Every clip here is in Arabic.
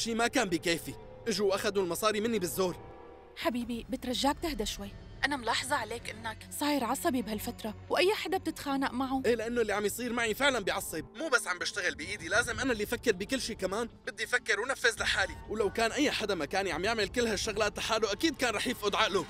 شي ما كان بكيفي، اجوا واخذوا المصاري مني بالزور. حبيبي بترجاك تهدى شوي، أنا ملاحظة عليك إنك صاير عصبي بهالفترة وأي حدا بتتخانق معه. ايه لانه اللي عم يصير معي فعلا بيعصب، مو بس عم بشتغل بايدي، لازم انا اللي افكر بكل شيء كمان، بدي افكر ونفذ لحالي، ولو كان اي حدا مكاني عم يعمل كل هالشغلات لحاله اكيد كان رح يفقد عقله.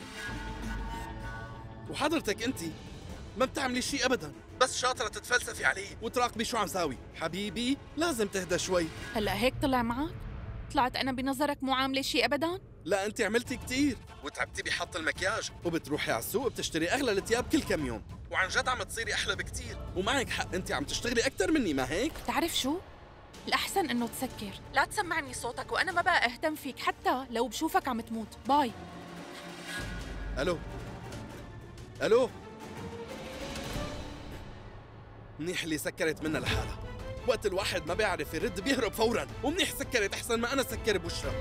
وحضرتك انت ما بتعملي شيء ابدا، بس شاطرة تتفلسفي علي وتراقبي شو عم ساوي. حبيبي لازم تهدى شوي. هلأ هيك طلع معك؟ طلعت أنا بنظرك مو عاملة شيء أبداً؟ لا انت عملتي كتير وتعبتي بحط المكياج، وبتروحي على السوق بتشتري اغلى الثياب كل كم يوم، وعن جد عم تصيري احلى بكتير، ومعك حق انت عم تشتغلي اكثر مني، ما هيك؟ بتعرف شو؟ الأحسن إنه تسكر، لا تسمعني صوتك وأنا ما بقى أهتم فيك حتى لو بشوفك عم تموت. باي. الو الو، منيح اللي سكرت منها لحالها، وقت الواحد ما بيعرف يرد بيهرب فورا، ومنيح سكرت احسن ما انا سكر بوشها.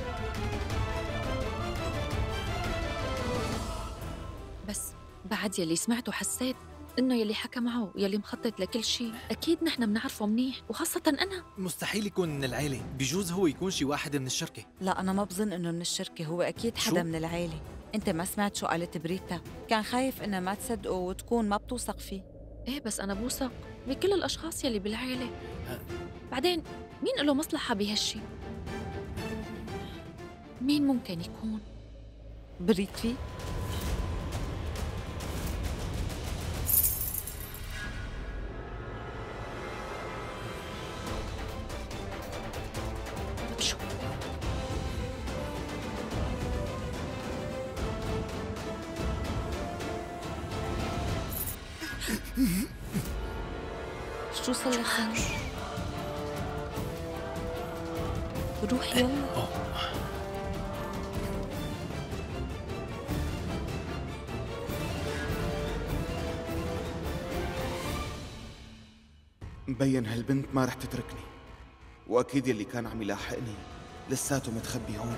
بس بعد يلي سمعته حسيت إنه يلي حكى معه ويلي مخطط لكل شيء أكيد نحن بنعرفه منيح، وخاصة أنا. مستحيل يكون من العيلة، بجوز هو يكون شي واحد من الشركة. لا أنا ما بظن إنه من الشركة، هو أكيد حدا من العيلة. أنت ما سمعت شو قالت بريتا؟ كان خايف إنها ما تصدقه وتكون ما بتوثق فيه. إيه بس أنا بوثق بكل الأشخاص يلي بالعيلة. بعدين مين له مصلحة بهالشي؟ مين ممكن يكون؟ بريتفي؟ شو؟ شو صار لك؟ روح يلا. مبين هالبنت ما رح تتركني، واكيد يلي كان عم يلاحقني لساته متخبي هون.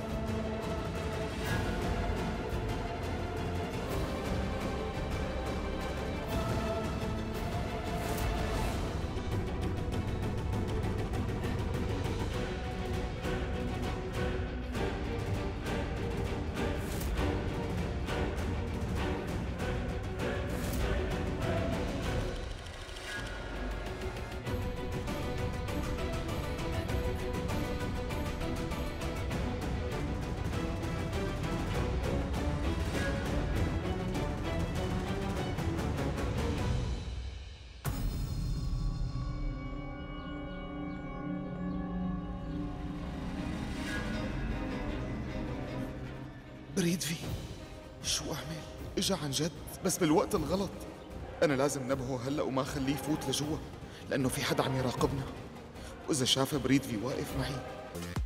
بريدفي شو أعمل؟ إجا عن جد بس بالوقت الغلط. أنا لازم نبهه هلأ وما خليه يفوت لجوا، لأنه في حدا عم يراقبنا، وإذا شاف بريدفي واقف معي